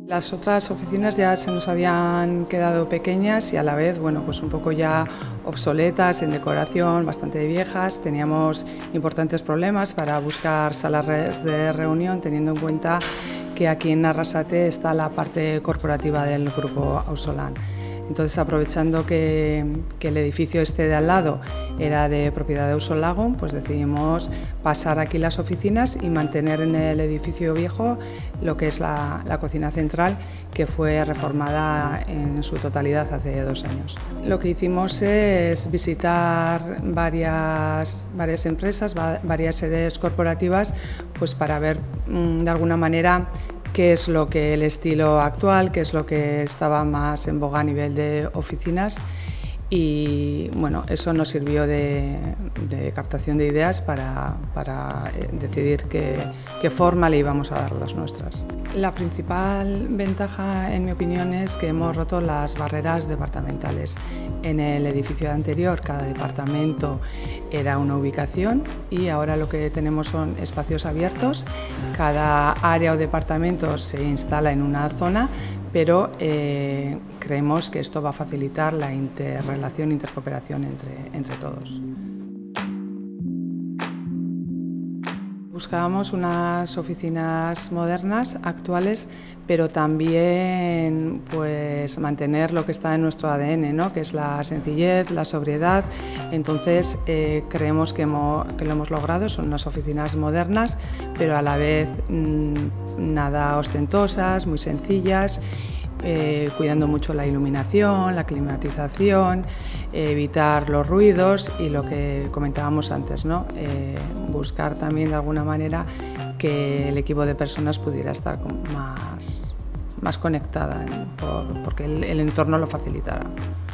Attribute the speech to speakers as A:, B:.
A: Las otras oficinas ya se nos habían quedado pequeñas y a la vez, bueno, pues un poco ya obsoletas en decoración, bastante viejas. Teníamos importantes problemas para buscar salas de reunión, teniendo en cuenta que aquí en Arrasate está la parte corporativa del grupo Ausolan. Entonces, aprovechando que el edificio este de al lado era de propiedad de Ausolagun, pues decidimos pasar aquí las oficinas y mantener en el edificio viejo lo que es la cocina central, que fue reformada en su totalidad hace 2 años. Lo que hicimos es visitar varias empresas, varias sedes corporativas, pues para ver de alguna manera qué es lo que el estilo actual, qué es lo que estaba más en boga a nivel de oficinas, y bueno, eso nos sirvió de captación de ideas para decidir qué forma le íbamos a dar a las nuestras. La principal ventaja, en mi opinión, es que hemos roto las barreras departamentales. En el edificio anterior cada departamento era una ubicación y ahora lo que tenemos son espacios abiertos. Cada área o departamento se instala en una zona, pero creemos que esto va a facilitar la interrelación, intercooperación entre todos. Buscábamos unas oficinas modernas, actuales, pero también pues mantener lo que está en nuestro ADN, ¿no? Que es la sencillez, la sobriedad. Entonces creemos que lo hemos logrado. Son unas oficinas modernas, pero a la vez nada ostentosas, muy sencillas, cuidando mucho la iluminación, la climatización, evitar los ruidos y lo que comentábamos antes, ¿no? Buscar también de alguna manera que el equipo de personas pudiera estar más conectada, porque el entorno lo facilitara.